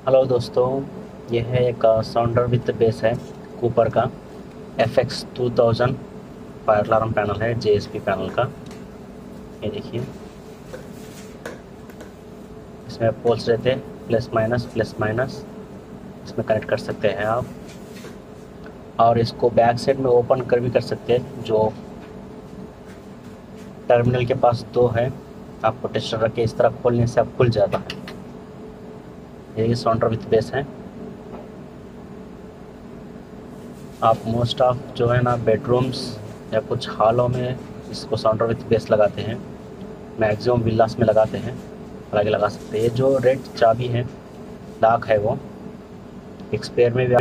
Hello दोस्तों, यह है एक साउंडर विद बेस है कूपर का FX2000 फायर अलार्म पैनल है JSP पैनल का। ये देखिए, इसमें पोल्स रहते हैं प्लस माइनस। इसमें कनेक्ट कर सकते हैं आप, और इसको बैक साइड में ओपन कर भी कर सकते हैं। जो टर्मिनल के पास दो है, आपको टेस्टर रख के इस तरह खोलने से अब खुल जाता है। ये साउंडर विद बेस है। आप मोस्ट ऑफ जो है ना बेडरूम्स या कुछ हॉलों में इसको साउंडर विद बेस लगाते हैं। मैक्सिमम विलास में लगाते हैं, हालांकि लगा सकते हैं। ये जो रेड चाबी है, लॉक है, वो एक स्पेयर में भी